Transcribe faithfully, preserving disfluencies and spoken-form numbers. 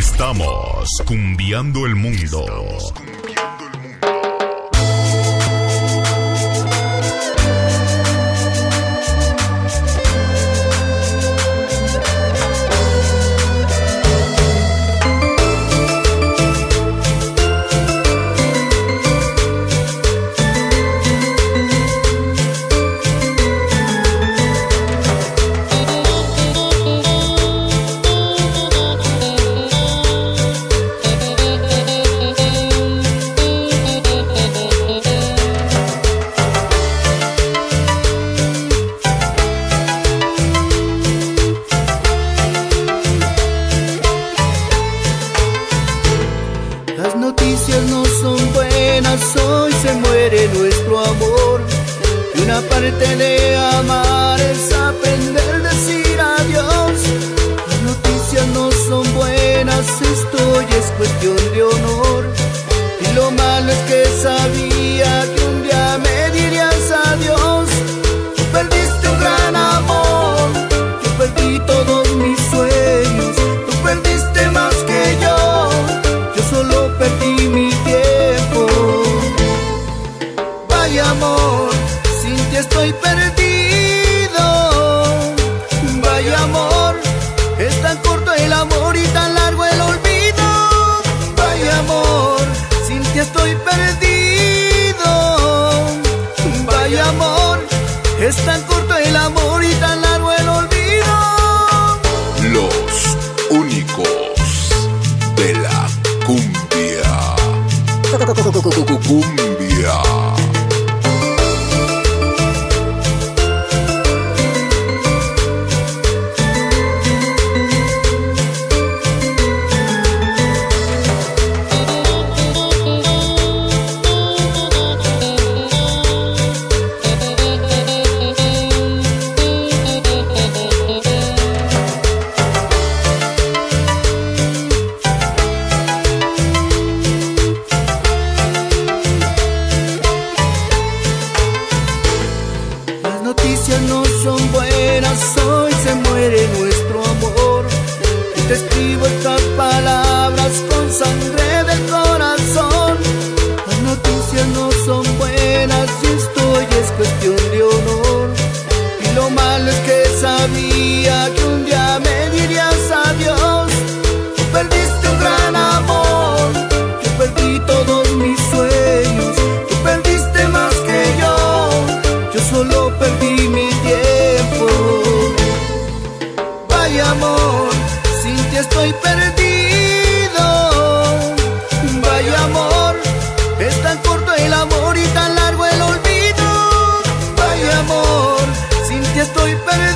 Estamos cumbiando el mundo. Las noticias no son buenas, hoy se muere nuestro amor. Y una parte de amar es aprender a decir adiós. Las noticias no son buenas, esto ya es cuestión de honor. Y lo malo es que sabía que un día me dirías adiós. Tú perdiste un gran amor, yo perdí todos mis sueños. Tú perdiste más que yo, yo solo perdí mi tiempo. Vaya amor, sin ti estoy perdido. Vaya amor, es tan corto el amor y tan largo el olvido. Vaya amor, sin ti estoy perdido. Vaya amor, es tan corto el amor y tan largo el olvido. Los únicos de la cumbia. Cumbia. Las noticias no son buenas, hoy se muere nuestro amor. Y te escribo estas palabras con sangre del corazón. Las noticias no son buenas y esto ya es cuestión de honor. Y lo malo es que sabía que un día me dirías adiós. Tú perdiste un gran amor, yo perdí todos mis sueños. Tú perdiste más que yo, yo solo perdí mi tiempo. Vaya amor, sin ti estoy perdido. Vaya amor, es tan corto el amor y tan largo el olvido. Vaya amor, sin ti estoy perdido.